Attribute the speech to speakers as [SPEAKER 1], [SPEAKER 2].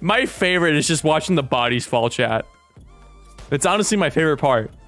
[SPEAKER 1] My favorite is just watching the bodies fall, chat. It's honestly my favorite part.